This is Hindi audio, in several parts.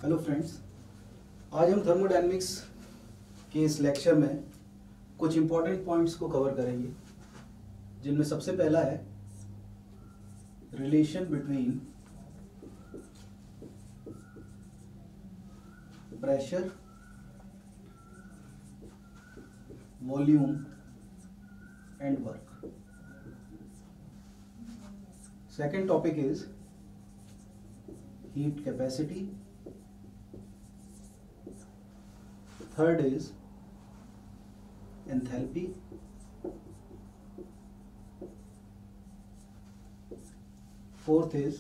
हेलो फ्रेंड्स, आज हम थर्मोडायनेमिक्स के इस लेक्चर में कुछ इम्पोर्टेंट पॉइंट्स को कवर करेंगे, जिनमें सबसे पहला है relation between pressure, volume and work. Second topic is heat capacity. Third is enthalpy. Fourth is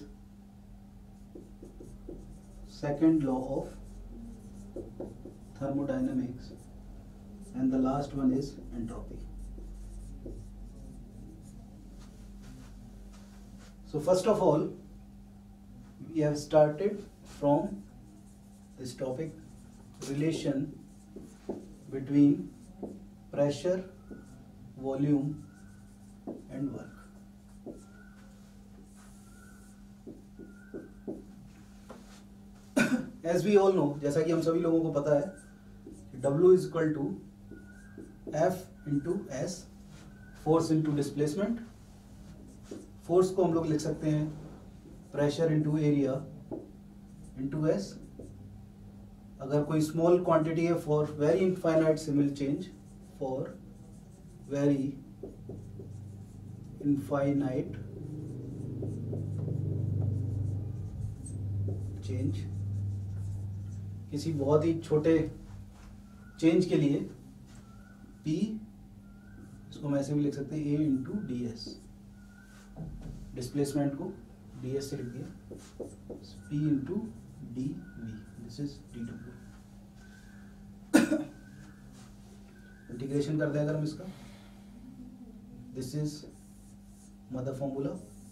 second law of thermodynamics, and the last one is entropy. So first of all, we have started from this topic, relation between pressure, volume and work. As we all know, जैसा कि हम सभी लोगों को पता है, W is equal to F into S, force into displacement. Force को हम लोग लिख सकते हैं pressure into area into s. अगर कोई स्मॉल क्वांटिटी है, for very infinitesimal change, for very infinite change, किसी बहुत ही छोटे चेंज के लिए P, इसको हम ऐसे भी लिख सकते हैं A into d s, displacement को ds से लिख दिया, P into d v, this is dw। Integration कर दें अगर हम इसका, दिस इज मदर फॉर्मूला।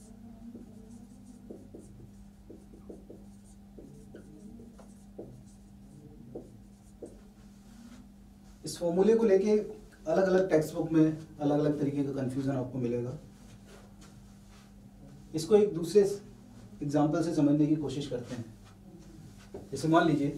इस फॉर्मूले को लेके अलग अलग टेक्स्ट बुक में अलग अलग तरीके का कंफ्यूजन आपको मिलेगा। इसको एक दूसरे एग्जाम्पल से समझने की कोशिश करते हैं। जैसे मान लीजिए,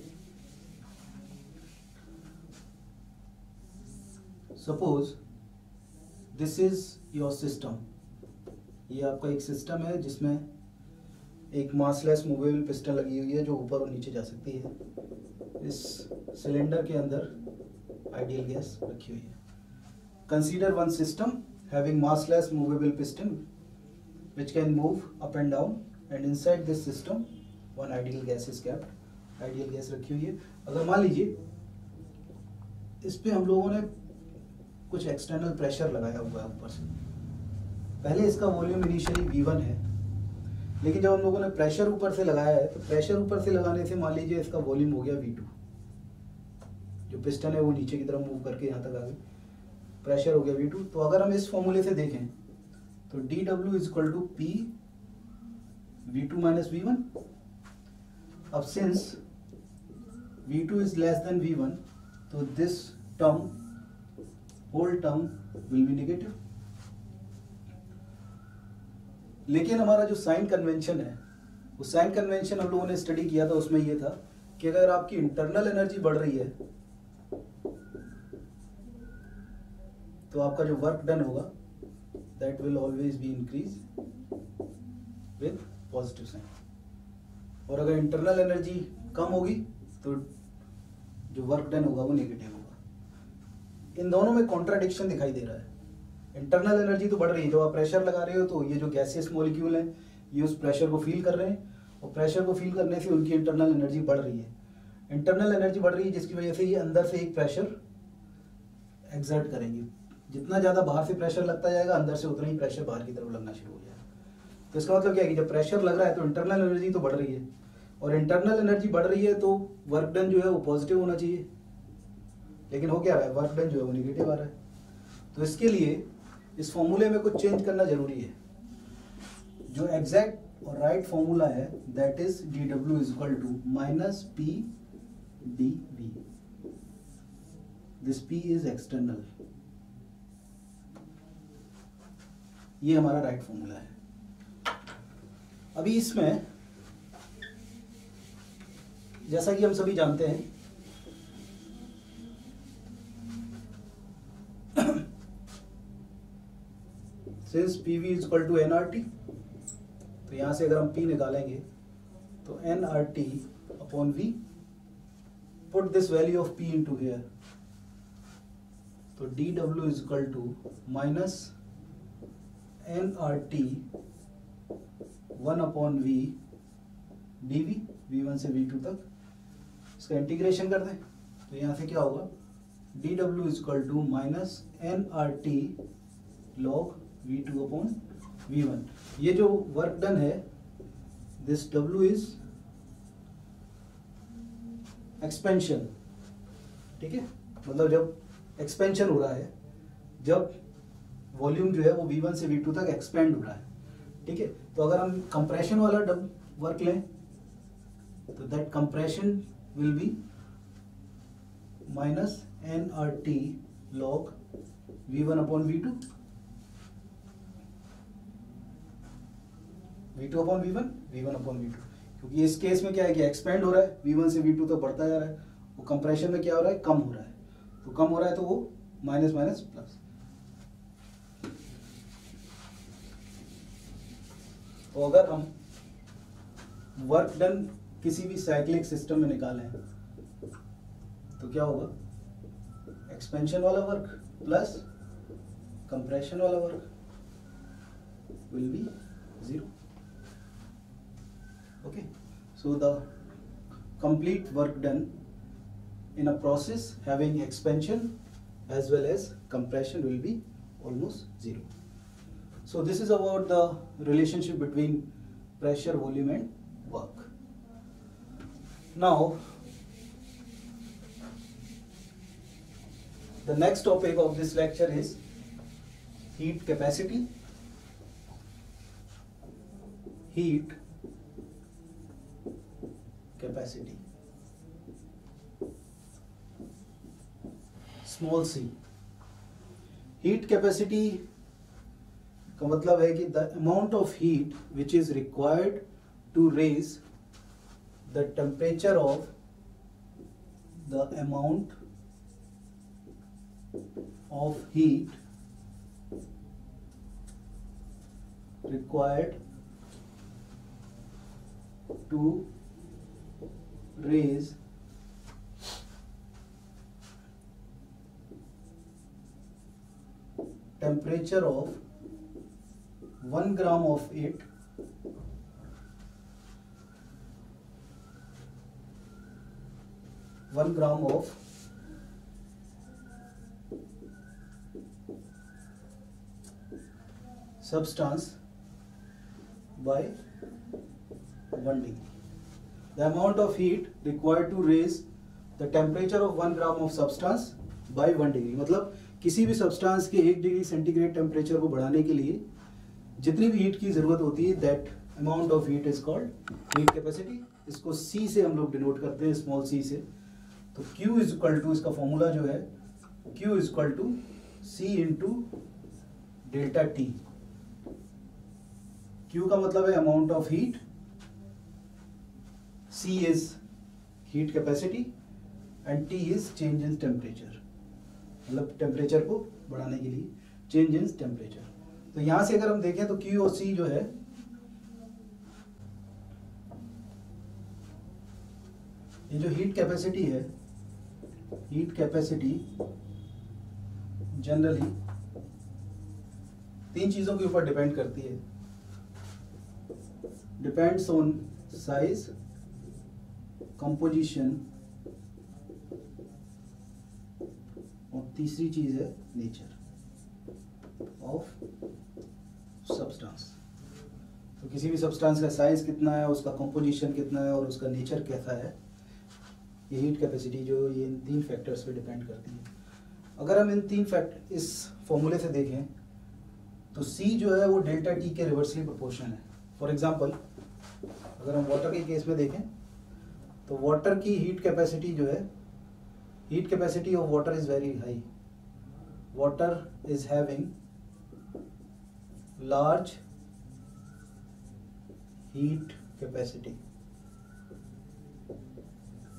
suppose this is your system. ये आपका एक सिस्टम है जिसमें एक मासलेस मूवेबल पिस्टन लगी हुई है जो ऊपर और नीचे जा सकती है। इस सिलेंडर के अंदर आइडियल गैस रखी हुई है। Consider one system having massless movable piston which can move up and down, and inside this system one ideal gas is kept. Ideal gas रखी हुई है। अगर मान लीजिए इस पे हम लोगों ने कुछ एक्सटर्नल प्रेशर लगाया हुआ है ऊपर से। पहले इसका वॉल्यूम इनिशियली V1 है, लेकिन जब हम लोगों ने प्रेशर ऊपर से लगाया है तो प्रेशर ऊपर से लगाने से मान लीजिए इसका वॉल्यूम हो गया V2। जो पिस्टन है वो नीचे की तरफ मूव करके यहाँ तक आ गई, प्रेशर हो गया V2। तो अगर हम इस फॉर्मूले से देखें तो dW is equal to P V2 minus V1। अब since V2 is less than V1, तो this term, whole term will be negative. लेकिन हमारा जो साइन कन्वेंशन है, वो साइन कन्वेंशन हम लोगों ने स्टडी किया था, उसमें ये था कि अगर आपकी इंटरनल एनर्जी बढ़ रही है तो आपका जो वर्क डन होगा that will always be increase with positive sign, और अगर इंटरनल एनर्जी कम होगी तो जो वर्क डन होगा वो नेगेटिव होगा। इन दोनों में कॉन्ट्राडिक्शन दिखाई दे रहा है। इंटरनल एनर्जी तो बढ़ रही है, जब आप प्रेशर लगा रहे हो तो ये जो गैसियस मॉलिक्यूल हैं ये उस प्रेशर को फील कर रहे हैं, और प्रेशर को फील करने से उनकी इंटरनल एनर्जी बढ़ रही है। इंटरनल एनर्जी बढ़ रही है जिसकी वजह से ये अंदर से एक प्रेशर एक्सर्ट करेंगे। जितना ज़्यादा बाहर से प्रेशर लगता जाएगा, अंदर से उतना ही प्रेशर बाहर की तरफ लगना शुरू हो जाएगा। तो इसका मतलब क्या है कि जब प्रेशर लग रहा है तो इंटरनल एनर्जी तो बढ़ रही है, और इंटरनल एनर्जी बढ़ रही है तो वर्क डन जो है वो पॉजिटिव होना चाहिए, लेकिन हो क्या रहा है, वर्क डन जो है वो नेगेटिव आ रहा है। तो इसके लिए इस फॉर्मूले में कुछ चेंज करना जरूरी है। जो एग्जैक्ट और राइट फॉर्मूला है that is dW is equal to minus P dV। This P is external, ये हमारा राइट फॉर्मूला है। अभी इसमें जैसा कि हम सभी जानते हैं since PV is equal to nRT, तो यहाँ से अगर हम P निकालेंगे तो nRT upon V, put this value of P into here, तो dW is equal to minus nRT 1 upon V dV, V1 से V2 तक। इसका इंटीग्रेशन कर दें तो यहाँ से क्या होगा, dW is equal to minus nRT log V2 upon V1। ये जो वर्क डन है, दिस W इज एक्सपेंशन, ठीक है, मतलब जब एक्सपेंशन हो रहा है, जब वॉल्यूम जो है वो V1 से V2 तक एक्सपेंड हो रहा है, ठीक है। तो अगर हम कंप्रेशन वाला वर्क लें तो that compression will be minus nRT log V1 upon V2, V2 upon V1, V1 upon V2, क्योंकि इस केस में क्या है कि एक्सपेंड हो रहा है, V1 से V2 तक बढ़ता जा रहा है, वो कंप्रेशन में क्या हो रहा है, कम हो रहा है, तो कम हो रहा है तो वो माइनस माइनस प्लस। तो अगर हम वर्क डन किसी भी साइक्लिक सिस्टम में निकालें तो क्या होगा, एक्सपेंशन वाला वर्क प्लस कंप्रेशन वाला work will be 0। Okay, so the complete work done in a process having expansion as well as compression will be almost 0. So this is about the relationship between pressure, volume and work. Now the next topic of this lecture is heat capacity. Heat capacity, small c। heat capacity का मतलब है कि the amount of heat which is required to raise the temperature of the amount of heat required to raise temperature of 1 gram of it of substance by 1 degree. The amount of heat required to raise the temperature of 1 gram of substance by 1 degree, मतलब किसी भी सब्सटेंस के 1 डिग्री सेंटीग्रेड टेम्परेचर को बढ़ाने के लिए जितनी भी हीट की जरूरत होती है, that amount of heat is called heat capacity. इसको C से हम लोग डिनोट करते हैं, स्मॉल c से। तो Q इज इक्वल टू, इसका फॉर्मूला जो है Q is equal to C into delta T। Q का मतलब है amount of heat, C is heat capacity and T is change in temperature, मतलब टेम्परेचर को बढ़ाने के लिए चेंज इन टेम्परेचर। तो यहां से अगर हम देखें तो Q और C जो है, ये जो हीट कैपेसिटी है, हीट कैपेसिटी जनरली 3 चीजों के ऊपर डिपेंड करती है। डिपेंड्स ऑन साइज, कंपोजिशन और तीसरी चीज है नेचर ऑफ सब्सटेंस। तो किसी भी सब्सटेंस का साइज कितना है, उसका कंपोजिशन कितना है और उसका नेचर कैसा है, ये हीट कैपेसिटी जो ये इन 3 फैक्टर्स पे डिपेंड करती है। अगर हम इन 3 फैक्टर इस फॉर्मूले से देखें तो C जो है वो डेल्टा T के रिवर्सली प्रोपोर्शन है। फॉर एग्जांपल अगर हम वाटर के केस में देखें तो वाटर की हीट कैपेसिटी जो है, heat capacity of water is very high. Water is having large heat capacity.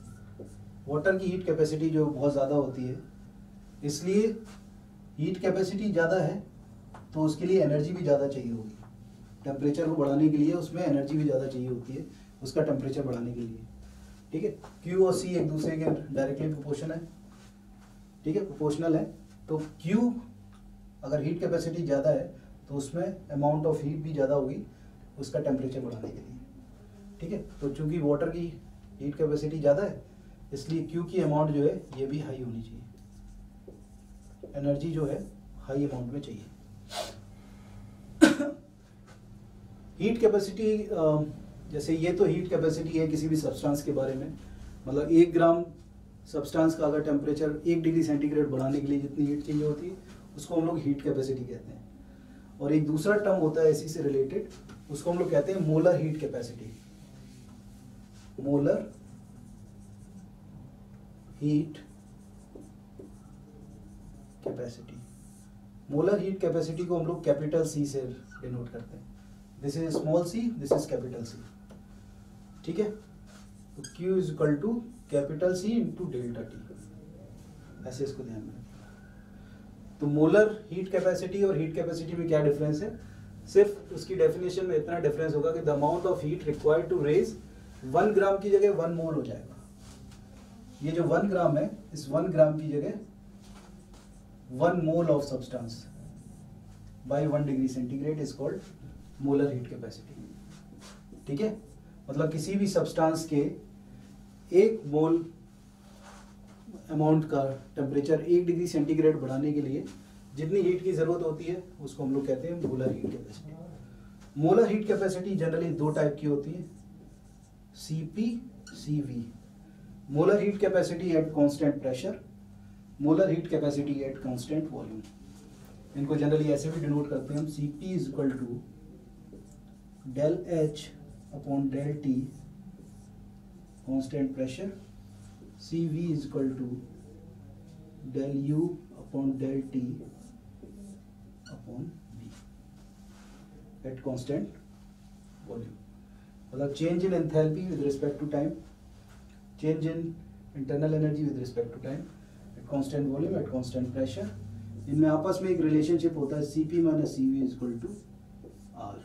Water की हीट कैपेसिटी जो बहुत ज़्यादा होती है, इसलिए हीट कैपेसिटी ज़्यादा है तो उसके लिए एनर्जी भी ज़्यादा चाहिए होगी। टेम्परेचर को बढ़ाने के लिए उसमें एनर्जी भी ज़्यादा चाहिए होती है उसका टेम्परेचर बढ़ाने के लिए। ठीक है, क्यू और सी एक दूसरे के डायरेक्टली प्रोपोर्शन है। ठीक है, प्रोपोर्शनल है। तो क्यू अगर हीट कैपेसिटी ज़्यादा है तो उसमें अमाउंट ऑफ हीट भी ज़्यादा होगी उसका टेम्परेचर बढ़ाने के लिए। ठीक है, तो चूंकि वाटर की हीट कैपेसिटी ज़्यादा है इसलिए क्यू की अमाउंट जो है ये भी हाई होनी चाहिए, एनर्जी जो है हाई अमाउंट में चाहिए। हीट कैपेसिटी, जैसे ये तो हीट कैपेसिटी है किसी भी सब्सटेंस के बारे में, मतलब 1 ग्राम सब्सटेंस का अगर टेम्परेचर 1 डिग्री सेंटीग्रेड बढ़ाने के लिए जितनी हीट चाहिए होती है उसको हम लोग हीट कैपेसिटी कहते हैं। और एक दूसरा टर्म होता है इसी से रिलेटेड, उसको हम लोग कहते हैं molar heat capacity. Molar heat capacity, molar heat capacity को हम लोग कैपिटल सी से डिनोट करते हैं। This is small C, this is capital C. ठीक है, तो Q is equal to capital C into delta T, ऐसे इसको ध्यान में। तो मोलर हीट कैपेसिटी और हीट कैपेसिटी में क्या डिफरेंस है? सिर्फ उसकी डेफिनेशन में इतना डिफरेंस होगा कि the amount of heat required to raise 1 gram की जगह 1 मोल हो जाएगा। ये जो 1 ग्राम है, इस 1 ग्राम की जगह 1 mole of substance by 1 degree centigrade is called molar heat capacity. ठीक है, मतलब किसी भी सब्सटेंस के 1 मोल अमाउंट का टेम्परेचर 1 डिग्री सेंटीग्रेड बढ़ाने के लिए जितनी हीट की जरूरत होती है उसको हम लोग कहते हैं molar heat capacity. Molar heat capacity generally 2 type की होती है, Cp, Cv। Molar heat capacity at constant pressure, molar heat capacity at constant volume. इनको जनरली ऐसे भी डिनोट करते हैं हम, Cp is equal to del H upon del T constant pressure, Cv is equal to del U upon del T upon V at constant volume. मतलब change in enthalpy with respect to time, change in internal energy with respect to time at constant volume at constant pressure. इनमें आपस में एक रिलेशनशिप होता है Cp minus Cv is equal to R,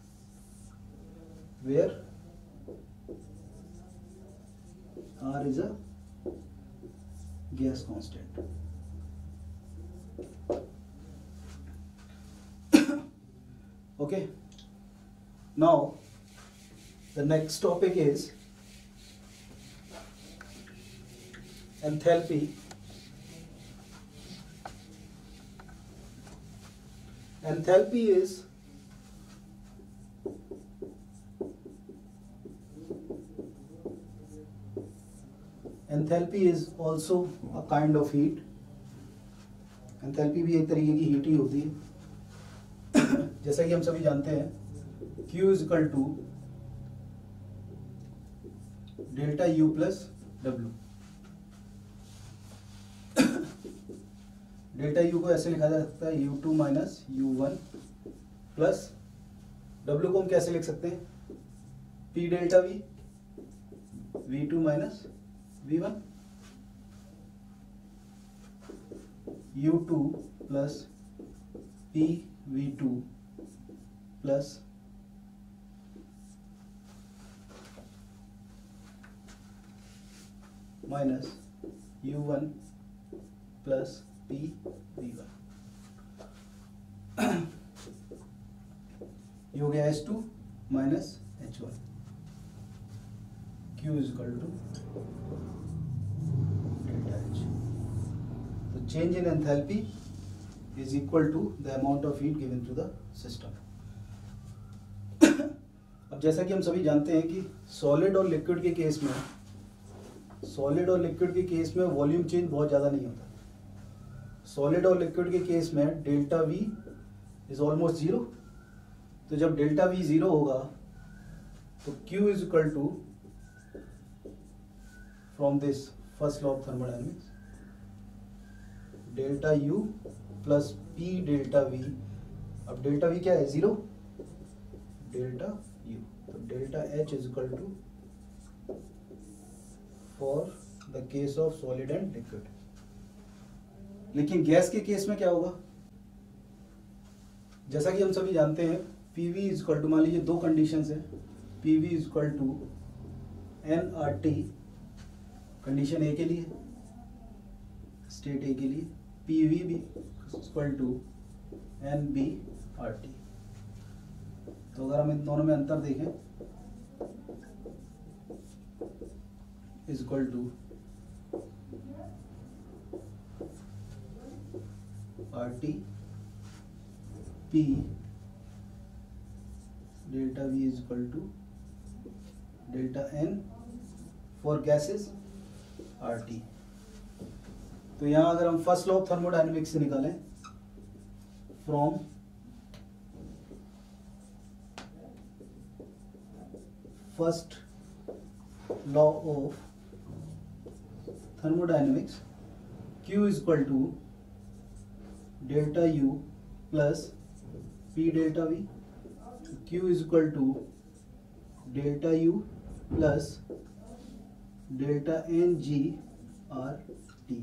where R is a gas constant. Okay, now the next topic is enthalpy. Enthalpy is enthalpy is also a kind of heat. enthalpy भी एक तरीके की हीट ही होती है। जैसा कि हम सभी जानते हैं Q is equal to delta U plus W। Delta U को ऐसे लिखा जा सकता है U2 minus U1 plus W को हम कैसे लिख सकते हैं P delta V, V2 minus V1, U2 plus P V2 plus minus U1 plus P V1। ये हो गया H2 minus H1। Q is equal to delta H। तो change in enthalpy is equal to the amount of heat given to the system. अब जैसा कि हम सभी जानते हैं कि सॉलिड और लिक्विड के केस में वॉल्यूम चेंज बहुत ज़्यादा नहीं होता। सॉलिड और लिक्विड के केस में डेल्टा V इज ऑलमोस्ट 0। तो जब डेल्टा V 0 होगा तो Q is equal to, from this first law of thermodynamics, delta U plus P delta V। अब डेल्टा V क्या है? 0। डेल्टा U, तो delta H is equal to, for the case of solid and liquid. लेकिन गैस के केस में क्या होगा, जैसा कि हम सभी जानते हैं पीवी इज इक्वल टू, मान लीजिए दो कंडीशंस है, PV is equal to NRT, condition A के लिए, स्टेट ए के लिए, पीवी भी इक्वल टू एनबीआरटी। तो अगर हम इन दोनों में अंतर देखें, is equal to RT P delta V is equal to delta N for gases RT. तो यहां अगर हम फर्स्ट लॉ ऑफ थर्मोडायनेमिक्स से निकालें, from first law of thermodynamics, Q is equal to delta U plus P delta V, Q is equal to delta U plus delta NGRT।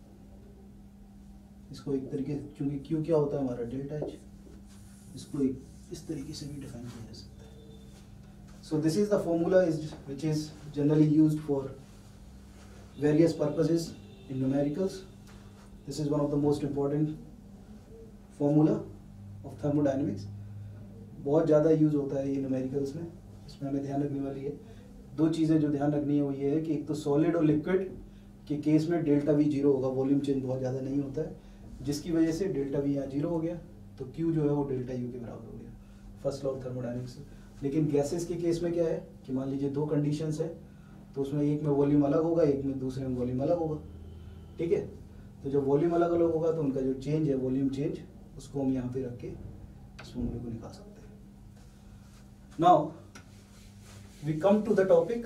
इसको एक तरीके, चूंकि Q क्या होता है हमारा डेल्टा H, इसको इस तरीके से भी डिफाइन किया जा सकता है। So this is the formula which is generally used for various purposes in numericals. This is one of the most important formula of thermodynamics. बहुत ज़्यादा यूज होता है ये न्यूमेरिकल्स में। इसमें हमें ध्यान रखने वाली है दो चीज़ें, जो ध्यान रखनी है वो ये है कि एक तो सॉलिड और लिक्विड के केस में डेल्टा वी जीरो होगा, वॉल्यूम चेंज बहुत ज़्यादा नहीं होता है, जिसकी वजह से डेल्टा वी यहाँ जीरो हो गया, तो क्यू जो है वो डेल्टा यू के बराबर हो गया, फर्स्ट लॉ ऑफ थर्मोडायनेमिक्स। लेकिन गैसेस के केस में क्या है कि मान लीजिए दो कंडीशंस है, तो उसमें एक में वॉल्यूम अलग होगा, एक में दूसरे में वॉल्यूम अलग होगा, ठीक है। तो जब वॉल्यूम अलग अलग होगा तो उनका जो चेंज है, वॉल्यूम चेंज, उसको हम यहाँ पे रख के इस फॉर्मूले को निकाल सकते हैं। Now we come to the topic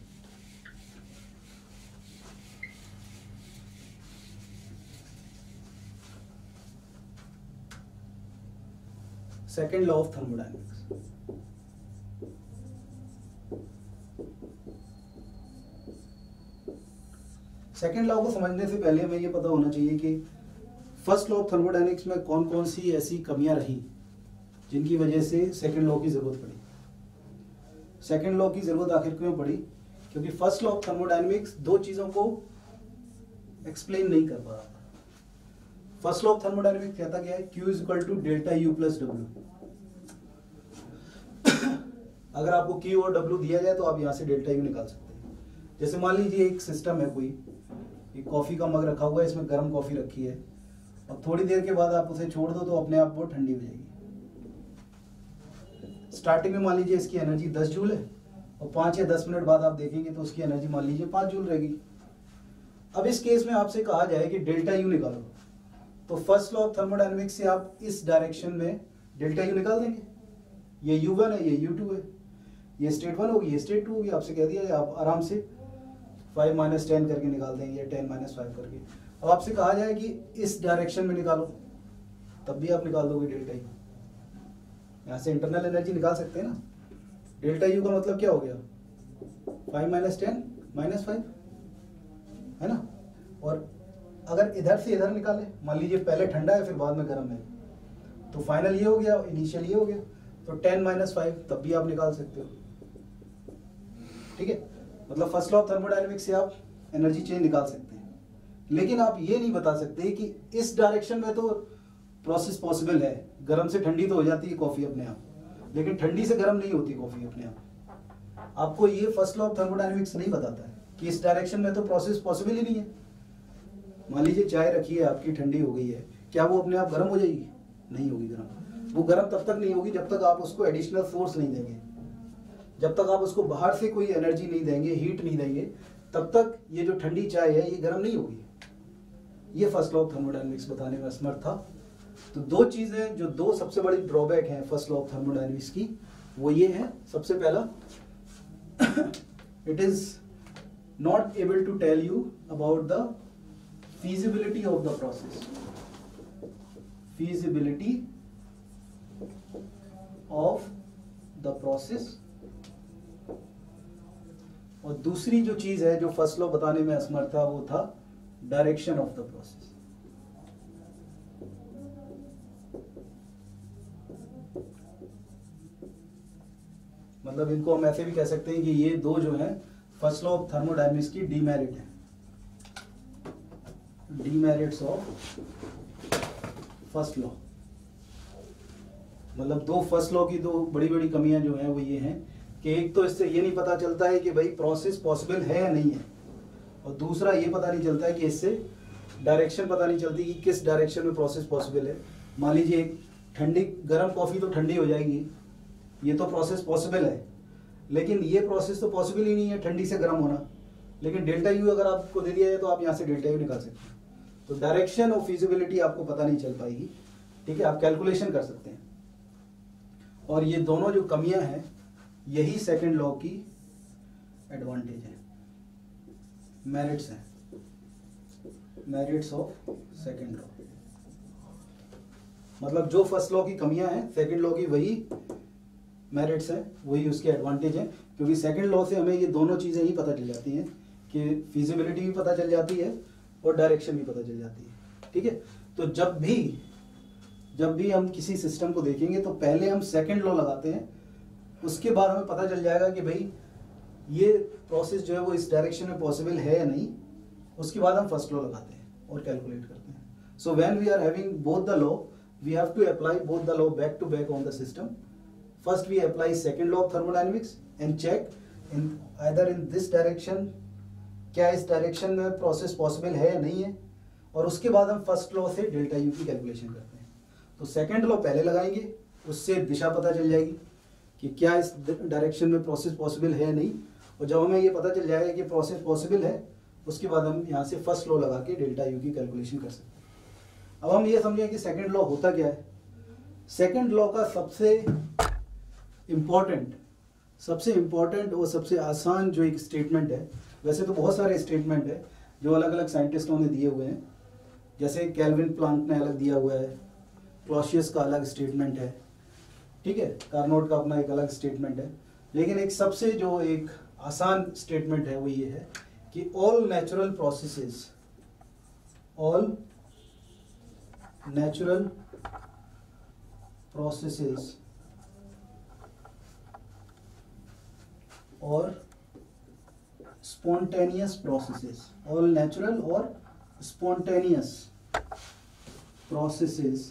second law of thermodynamics. Second law को समझने से पहले हमें ये पता होना चाहिए कि फर्स्ट लॉ ऑफ थर्मोडायनेमिक्स में कौन कौन सी ऐसी कमियां रही जिनकी वजह से सेकेंड लॉ की जरूरत पड़ी। सेकेंड लॉ की जरूरत आखिर क्यों पड़ी? क्योंकि फर्स्ट लॉ ऑफ थर्मोडायनेमिक्स दो चीजों को एक्सप्लेन नहीं कर पा रहा था। फर्स्ट लॉ ऑफ थर्मोडायनेमिक्स कहता क्या है, Q is equal to delta U plus W। अगर आपको Q और W दिया जाए तो आप यहां से डेल्टा U निकाल सकते हैं। जैसे मान लीजिए एक सिस्टम है, कोई एक कॉफी का मग रखा हुआ है, इसमें गर्म कॉफी रखी है, और थोड़ी देर के बाद आप उसे छोड़ दो तो अपने आप वो ठंडी हो जाएगी। स्टार्टिंग में मान लीजिए इसकी एनर्जी 10 जूल है, और 5 या 10 मिनट बाद आप देखेंगे तो उसकी एनर्जी मान लीजिए 5 जूल रहेगी। अब इस केस में आपसे कहा जाए कि डेल्टा U निकालो, तो फर्स्ट लॉ ऑफ थर्मोडायनेमिक्स से आप इस डायरेक्शन में डेल्टा U निकाल देंगे। ये U1 है, ये U2 है, ये स्टेट 1 होगी, ये स्टेट 2 होगी। आपसे कह दिया आप आराम से 5 - 10 करके निकाल देंगे, 10 - 5 करके। अब आपसे कहा जाए कि इस डायरेक्शन में निकालो, तब भी आप निकाल दोगे डेल्टा U। यहाँ से इंटरनल एनर्जी निकाल सकते हैं ना। डेल्टा U का मतलब क्या हो गया, 5 - 10 - 5 है ना। और अगर इधर से इधर निकाले, मान लीजिए पहले ठंडा है फिर बाद में गर्म है, तो फाइनल ये हो गया, इनिशियल ये हो गया, तो 10 - 5 तब भी आप निकाल सकते हो, ठीक है। मतलब फर्स्ट लॉ ऑफ थर्मोडायनेमिक्स से आप एनर्जी चेंज निकाल सकते हैं, लेकिन आप ये नहीं बता सकते कि इस डायरेक्शन में तो प्रोसेस पॉसिबल है, गर्म से ठंडी तो हो जाती है कॉफी अपने आप, लेकिन ठंडी से गर्म नहीं होती कॉफी अपने आप। आपको ये फर्स्ट लॉ ऑफ थर्मोडायनेमिक्स नहीं बताता है कि इस डायरेक्शन में तो प्रोसेस पॉसिबल ही नहीं है। मान लीजिए चाय रखी है आपकी, ठंडी हो गई है, क्या वो अपने आप गर्म हो जाएगी? नहीं होगी गर्म। वो गर्म तब तक नहीं होगी जब तक आप उसको एडिशनल सोर्स नहीं देंगे, जब तक आप उसको बाहर से कोई एनर्जी नहीं देंगे, हीट नहीं देंगे, तब तक ये जो ठंडी चाय है ये गर्म नहीं होगी। ये फर्स्ट लॉ ऑफ थर्मोडायनेमिक्स बताने में असमर्थ था। तो दो चीजें, जो दो सबसे बड़ी ड्रॉबैक हैं फर्स्ट लॉ ऑफ थर्मोडायनेमिक्स की, वो ये है। सबसे पहला, it is not able to tell you about the feasibility of the process, feasibility of the process और दूसरी जो चीज है जो फर्स्ट लॉ बताने में असमर्थ था वो था डायरेक्शन ऑफ द प्रोसेस। मतलब इनको हम ऐसे भी कह सकते हैं कि ये दो जो है फर्स्ट लॉ ऑफ थर्मोडायनेमिक्स की डीमेरिट है, डीमेरिट्स ऑफ फर्स्ट लॉ। मतलब दो फर्स्ट लॉ की दो बड़ी बड़ी कमियां जो हैं वो ये हैं कि एक तो इससे ये नहीं पता चलता है कि भाई प्रोसेस पॉसिबल है या नहीं है, और दूसरा ये पता नहीं चलता है कि इससे डायरेक्शन पता नहीं चलती कि किस डायरेक्शन में प्रोसेस पॉसिबल है। मान लीजिए एक ठंडी गर्म कॉफ़ी तो ठंडी हो जाएगी, ये तो प्रोसेस पॉसिबल है, लेकिन ये प्रोसेस तो पॉसिबल ही नहीं है ठंडी से गर्म होना। लेकिन डेल्टा यू अगर आपको दे दिया जाए तो आप यहाँ से डेल्टा यू निकाल सकते हैं। तो डायरेक्शन और फिजिबिलिटी आपको पता नहीं चल पाएगी, ठीक है, आप कैलकुलेशन कर सकते हैं। और ये दोनों जो कमियां हैं यही सेकंड लॉ की एडवांटेज है, मेरिट्स हैं, मेरिट्स ऑफ सेकंड लॉ। मतलब जो फर्स्ट लॉ की कमियां हैं सेकंड लॉ की वही मेरिट्स हैं, वही उसके एडवांटेज हैं। क्योंकि सेकंड लॉ से हमें ये दोनों चीज़ें ही पता चल जाती हैं कि फिजिबिलिटी भी पता चल जाती है और डायरेक्शन भी पता चल जाती है, ठीक है। तो जब भी हम किसी सिस्टम को देखेंगे तो पहले हम सेकंड लॉ लगाते हैं, उसके बाद हमें पता चल जाएगा कि भाई ये प्रोसेस जो है वो इस डायरेक्शन में पॉसिबल है या नहीं, उसके बाद हम फर्स्ट लॉ लगाते हैं और कैलकुलेट करते हैं। So when we are having both the law we have to apply both the law back to back on the system. First we apply second law of thermodynamics and check in either in this direction, क्या इस डायरेक्शन में प्रोसेस पॉसिबल है या नहीं है, और उसके बाद हम फर्स्ट लॉ से डेल्टा यू की कैलकुलेशन करते हैं। तो सेकंड लॉ पहले लगाएंगे, उससे दिशा पता चल जाएगी कि क्या इस डायरेक्शन में प्रोसेस पॉसिबल है या नहीं, और जब हमें ये पता चल जाएगा कि प्रोसेस पॉसिबल है उसके बाद हम यहाँ से फर्स्ट लॉ लगा के डेल्टा यू की कैलकुलेशन कर सकते हैं। अब हम ये समझें कि सेकेंड लॉ होता क्या है। सेकेंड लॉ का सबसे इम्पॉर्टेंट और सबसे आसान जो एक स्टेटमेंट है, वैसे तो बहुत सारे स्टेटमेंट है जो अलग अलग साइंटिस्टों ने दिए हुए हैं, जैसे केल्विन प्लांक ने अलग दिया हुआ है, क्लॉसियस का अलग स्टेटमेंट है, ठीक है, कार्नोट का अपना एक अलग स्टेटमेंट है। लेकिन एक सबसे जो एक आसान स्टेटमेंट है वो ये है कि ऑल नेचुरल प्रोसेसेस और spontaneous processes, all natural or spontaneous processes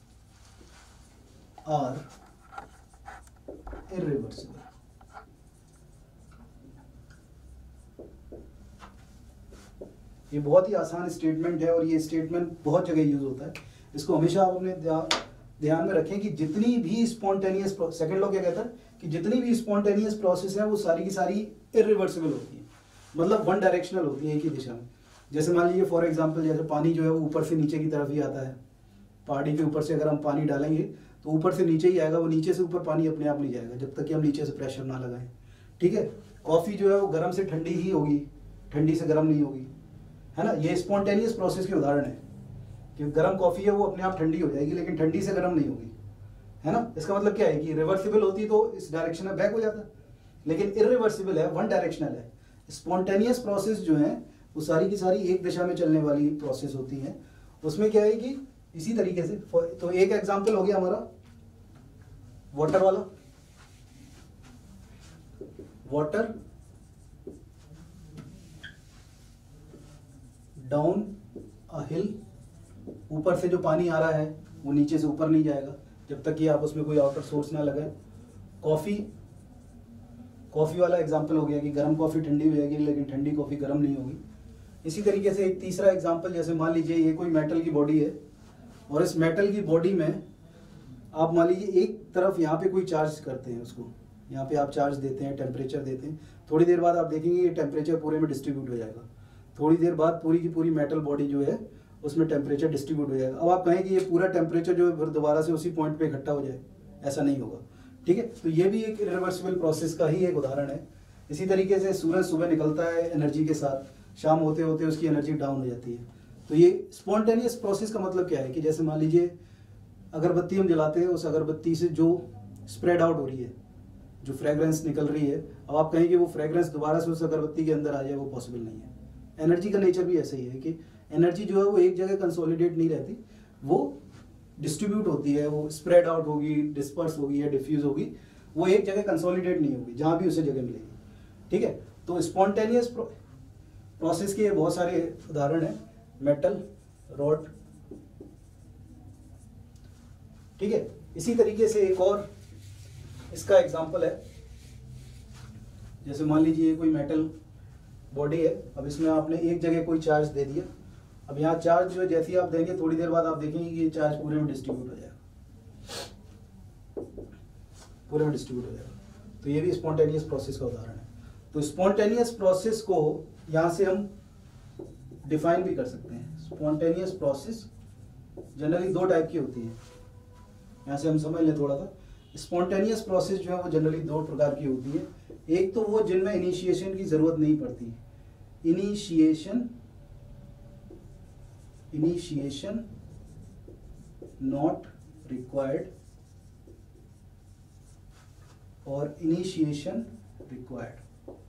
are irreversible। ये बहुत ही आसान स्टेटमेंट है और ये स्टेटमेंट बहुत जगह यूज होता है। इसको हमेशा आप अपने ध्यान में रखें कि जितनी भी स्पॉन्टेनियस, सेकंड लॉ क्या कहता है कि जितनी भी स्पॉन्टेनियस प्रोसेस है वो सारी की सारी इरिवर्सिबल होती है, मतलब वन डायरेक्शनल होती है, एक ही दिशा में। जैसे मान लीजिए फॉर एग्जांपल, जैसे पानी जो है वो ऊपर से नीचे की तरफ ही आता है, पहाड़ी के ऊपर से अगर हम पानी डालेंगे तो ऊपर से नीचे ही आएगा, वो नीचे से ऊपर पानी अपने आप नहीं जाएगा जब तक कि हम नीचे से प्रेशर ना लगाएं, ठीक है। कॉफ़ी जो है वो गर्म से ठंडी ही होगी, ठंडी से गर्म नहीं होगी, है ना। ये स्पॉन्टेनियस प्रोसेस के उदाहरण है कि गर्म कॉफ़ी है वो अपने आप ठंडी हो जाएगी लेकिन ठंडी से गर्म नहीं होगी, है ना। इसका मतलब क्या है कि रिवर्सिबल होती तो इस डायरेक्शन में बैक हो जाता, लेकिन इरिवर्सिबल है, वन डायरेक्शनल है। स्पॉन्टेनियस प्रोसेस जो है वो सारी की सारी एक दिशा में चलने वाली प्रोसेस होती हैं। उसमें क्या है कि इसी तरीके से, तो एक एग्जांपल हो गया हमारा वाटर वाला, वाटर डाउन अ हिल, ऊपर से जो पानी आ रहा है वो नीचे से ऊपर नहीं जाएगा जब तक कि आप उसमें कोई आउटर सोर्स ना लगाए। कॉफ़ी वाला एग्जांपल हो गया कि गर्म कॉफ़ी ठंडी हो जाएगी लेकिन ठंडी कॉफ़ी गर्म नहीं होगी। इसी तरीके से एक तीसरा एग्जांपल, जैसे मान लीजिए ये कोई मेटल की बॉडी है और इस मेटल की बॉडी में आप मान लीजिए एक तरफ यहाँ पे कोई चार्ज करते हैं, उसको यहाँ पे आप चार्ज देते हैं, टेम्परेचर देते हैं, थोड़ी देर बाद आप देखेंगे ये टेम्परेचर पूरे में डिस्ट्रीब्यूट हो जाएगा, थोड़ी देर बाद पूरी की पूरी मेटल बॉडी जो है उसमें टेम्परेचर डिस्ट्रीब्यूट हो जाएगा। अब आप कहें कि ये पूरा टेम्परेचर जो है दोबारा से उसी पॉइंट पे इकट्ठा हो जाए, ऐसा नहीं होगा, ठीक है। तो ये भी एक इरिवर्सिबल प्रोसेस का ही एक उदाहरण है। इसी तरीके से सूरज सुबह निकलता है एनर्जी के साथ, शाम होते होते उसकी एनर्जी डाउन हो जाती है। तो ये स्पॉन्टेनियस प्रोसेस का मतलब क्या है कि जैसे मान लीजिए अगरबत्ती हम जलाते हैं, उस अगरबत्ती से जो स्प्रेड आउट हो रही है, जो फ्रेग्रेंस निकल रही है, अब आप कहेंगे वो फ्रेग्रेंस दोबारा से उस अगरबत्ती के अंदर आ जाए, वो पॉसिबल नहीं है। एनर्जी का नेचर भी ऐसा ही है कि एनर्जी जो है वो एक जगह कंसोलिडेट नहीं रहती, वो डिस्ट्रीब्यूट होती है, वो स्प्रेड आउट होगी, डिस्पर्स होगी या डिफ्यूज होगी, वो एक जगह कंसोलिडेट नहीं होगी जहाँ भी उसे जगह मिलेगी। ठीक है, तो स्पॉन्टेनियस प्रोसेस के बहुत सारे उदाहरण हैं, मेटल, रॉड। ठीक है, इसी तरीके से एक और इसका एग्जांपल है, जैसे मान लीजिए कोई मेटल बॉडी है, अब इसमें आपने एक जगह कोई चार्ज दे दिया, अब यहाँ चार्ज जो जैसे ही आप देंगे थोड़ी देर बाद आप देखेंगे कि ये चार्ज पूरे में डिस्ट्रीब्यूट हो जाएगा, पूरे में डिस्ट्रीब्यूट हो जाएगा। तो ये भी स्पॉन्टेनियस प्रोसेस का उदाहरण है। तो स्पॉन्टेनियस प्रोसेस को यहाँ से हम डिफाइन भी कर सकते हैं। स्पॉन्टेनियस प्रोसेस जनरली दो टाइप की होती है, यहाँ से हम समझ लें थोड़ा सा। स्पॉन्टेनियस प्रोसेस जो है वो जनरली दो प्रकार की होती है। एक तो वो जिनमें इनिशिएशन की जरूरत नहीं पड़ती, इनिशिएशन नॉट रिक्वायर्ड और इनिशिएशन रिक्वायर्ड।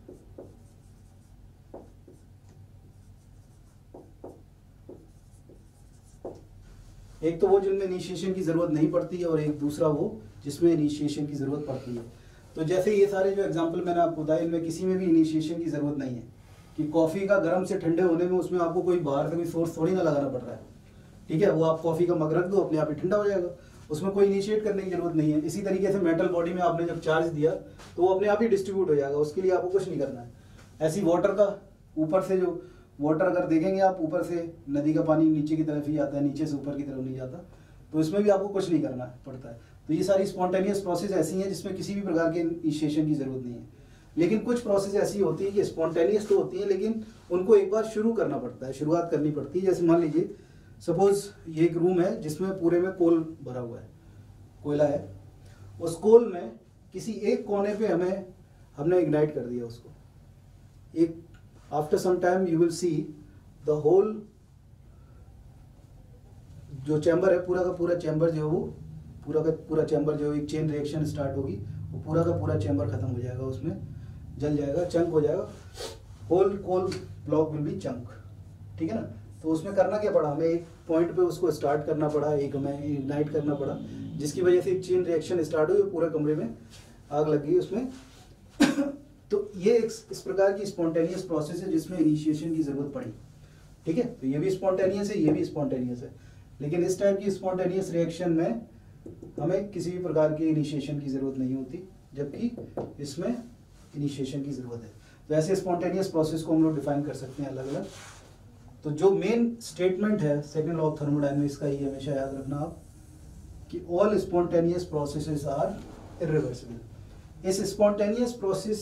एक तो वो जिनमें इनिशिएशन की जरूरत नहीं पड़ती है और एक दूसरा वो जिसमें इनिशिएशन की जरूरत पड़ती है। तो जैसे ये सारे जो एग्जांपल मैंने आपको बताए, इनमें किसी में भी इनिशिएशन की जरूरत नहीं है कि कॉफी का गर्म से ठंडे होने में उसमें आपको कोई बाहर से कोई सोर्स थोड़ी ना लगाना पड़ रहा है। ठीक है, वो आप कॉफी का मग रख दो, अपने आप ही ठंडा हो जाएगा, उसमें कोई इनिशिएट करने की जरूरत नहीं है। इसी तरीके से मेटल बॉडी में आपने जब चार्ज दिया तो वो अपने आप ही डिस्ट्रीब्यूट हो जाएगा, उसके लिए आपको कुछ नहीं करना है। ऐसी वाटर का ऊपर से जो वाटर अगर देखेंगे आप, ऊपर से नदी का पानी नीचे की तरफ ही आता है, नीचे से ऊपर की तरफ नहीं जाता, तो इसमें भी आपको कुछ नहीं करना पड़ता है। तो ये सारी स्पॉन्टेनियस प्रोसेस ऐसी हैं जिसमें किसी भी प्रकार के इनिशिएशन की जरूरत नहीं है। लेकिन कुछ प्रोसेस ऐसी होती है कि स्पॉन्टेनियस तो होती है लेकिन उनको एक बार शुरू करना पड़ता है, शुरुआत करनी पड़ती है। जैसे मान लीजिए सपोज ये एक रूम है जिसमें पूरे में कोल भरा हुआ है, कोयला है, उस कोल में किसी एक कोने पे हमने इग्नाइट कर दिया उसको। एक after some time you will see the whole जो चैम्बर है, पूरा का पूरा चैम्बर जो है वो पूरा का पूरा चैम्बर जो एक चेन रिएक्शन स्टार्ट होगी, वो पूरा का पूरा चैम्बर खत्म हो जाएगा, उसमें जल जाएगा, चंक हो जाएगा, whole coal block will be chunk. ठीक है ना। तो उसमें करना क्या पड़ा, हमें एक पॉइंट पे उसको स्टार्ट करना पड़ा, एक हमें इग्नाइट करना पड़ा, जिसकी वजह से एक चेन रिएक्शन स्टार्ट हुई, पूरे कमरे में आग लग गई उसमें। तो ये इस प्रकार की स्पॉन्टेनियस प्रोसेस है जिसमें इनिशिएशन की जरूरत पड़ी। ठीक है, तो ये भी स्पॉन्टेनियस है, ये भी स्पॉन्टेनियस है। लेकिन इस टाइप की स्पॉन्टेनियस रिएक्शन में हमें किसी भी प्रकार की इनिशिएशन की जरूरत नहीं होती, जबकि इसमें इनिशिएशन की जरूरत है। तो ऐसे स्पॉन्टेनियस प्रोसेस को हम लोग डिफाइन कर सकते हैं अलग अलग। तो जो मेन स्टेटमेंट है सेकंड लॉ ऑफ थर्मोडायनेमिक्स का, ये हमेशा याद रखना आप कि all spontaneous processes are irreversible. इस स्पॉन्टेनियस प्रोसेस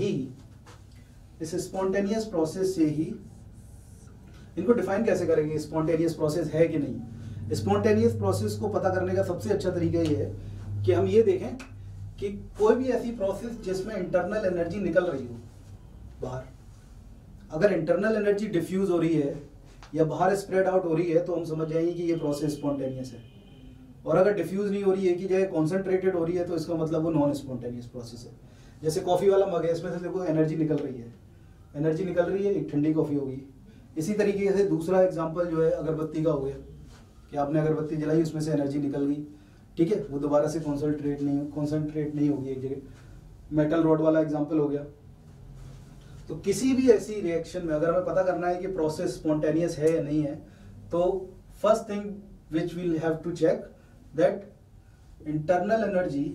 से ही इनको डिफाइन कैसे करेंगे, स्पॉन्टेनियस प्रोसेस है कि नहीं। स्पॉन्टेनियस प्रोसेस को पता करने का सबसे अच्छा तरीका ये है कि हम ये देखें कि कोई भी ऐसी प्रोसेस जिसमें इंटरनल एनर्जी निकल रही हो बाहर, अगर इंटरनल एनर्जी डिफ्यूज हो रही है या बाहर स्प्रेड आउट हो रही है तो हम समझ जाएंगे कि ये प्रोसेस स्पॉन्टेनियस है। और अगर डिफ्यूज नहीं हो रही है, कि जगह कॉन्सेंट्रेटेड हो रही है, तो इसका मतलब वो नॉन स्पॉन्टेनियस प्रोसेस है। जैसे कॉफी वाला मग है, इसमें से देखो एनर्जी निकल रही है, एक ठंडी कॉफी होगी। इसी तरीके से दूसरा एग्जांपल जो है अगरबत्ती का हो गया कि आपने अगरबत्ती जलाई, उसमें से एनर्जी निकल गई। ठीक है, वो दोबारा से कॉन्सेंट्रेट नहीं होगी एक जगह। मेटल रॉड वाला एग्जांपल हो गया। तो किसी भी ऐसी रिएक्शन में अगर हमें पता करना है कि प्रोसेस स्पॉन्टेनियस है या नहीं है, तो first thing which we'll have to check that internal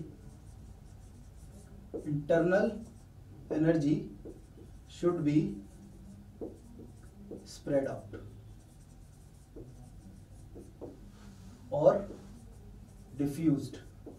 energy should be spread out or diffused।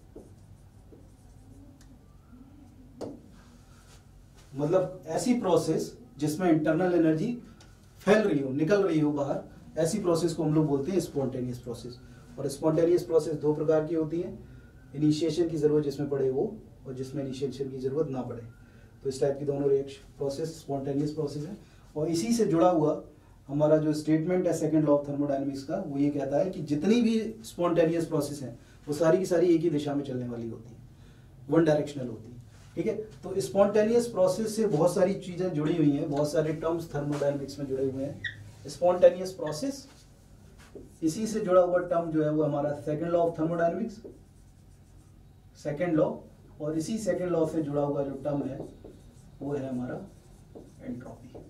मतलब ऐसी प्रोसेस जिसमें इंटरनल एनर्जी फैल रही हो, निकल रही हो बाहर, ऐसी प्रोसेस को हम लोग बोलते हैं स्पॉन्टेनियस प्रोसेस। और स्पॉन्टेनियस प्रोसेस दो प्रकार की होती है, इनिशिएशन की जरूरत जिसमें पड़े वो, और जिसमें इनिशिएशन की जरूरत ना पड़े। तो इस टाइप की दोनों रिएक्शन प्रोसेस स्पॉन्टेनियस प्रोसेस है। और इसी से जुड़ा हुआ हमारा जो स्टेटमेंट है सेकंड लॉ ऑफ थर्मोडायनेमिक्स का, वो ये कहता है कि जितनी भी स्पॉन्टेनियस प्रोसेस हैं वो सारी की सारी एक ही दिशा में चलने वाली होती है, वन डायरेक्शनल होती है। ठीक है। तो स्पॉन्टेनियस प्रोसेस से बहुत सारी चीजें जुड़ी हुई हैं, बहुत सारे टर्म्स थर्मोडायनेमिक्स में जुड़े हुए हैं। स्पॉन्टेनियस प्रोसेस, इसी से जुड़ा हुआ टर्म जो है वो हमारा second law of thermodynamics, second law, और इसी सेकंड लॉ से जुड़ा हुआ जो टर्म है वो है हमारा एंट्रोपी।